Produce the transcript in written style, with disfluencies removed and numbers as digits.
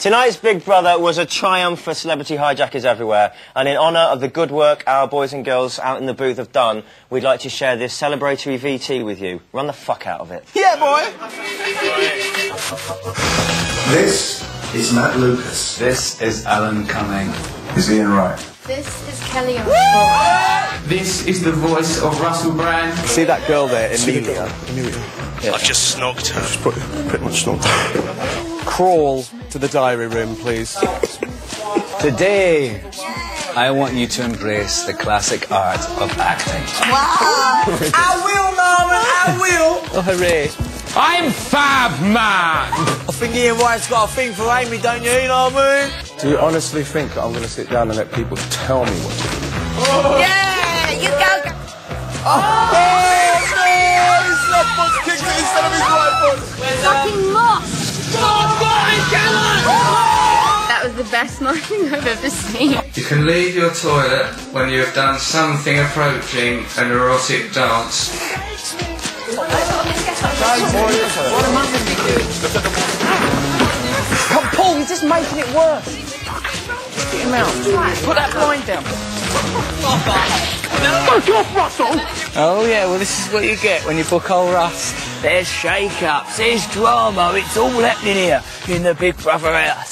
Tonight's Big Brother was a triumph for celebrity hijackers everywhere, and in honour of the good work our boys and girls out in the booth have done, we'd like to share this celebratory VT with you. Run the fuck out of it. Yeah, boy! This is Matt Lucas. This is Alan Cumming. Is Ian Wright. This is Kelly Osbourne. This is the voice of Russell Brand. See that girl there, Emilia? Yeah. I've just snogged her. She's pretty much snogged her. Crawl to the diary room, please. Today, I want you to embrace the classic art of acting. Wow! I will, Norman, I will! Oh, hooray. I'm Fab Man! I think Ian Wright's got a thing for Amy, don't you know what I mean? Do you honestly think that I'm going to sit down and let people tell me what to do? Oh. Yeah, you go. His left foot's kicked it instead of his right foot! Fucking lost. That was the best morning I've ever seen. You can leave your toilet when you have done something approaching an erotic dance. Come, Paul, you're just making it worse. Get him out. Put that blind down. Fuck off, Russell! Oh yeah, well this is what you get when you book old Russ. There's shake-ups, there's drama, it's all happening here in the Big Brother house.